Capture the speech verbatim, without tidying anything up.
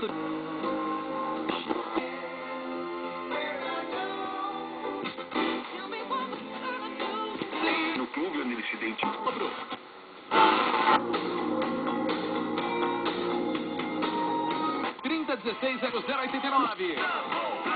Renato. No clube onde ele se identificou. trinta dezesseis zero zero oitenta e nove.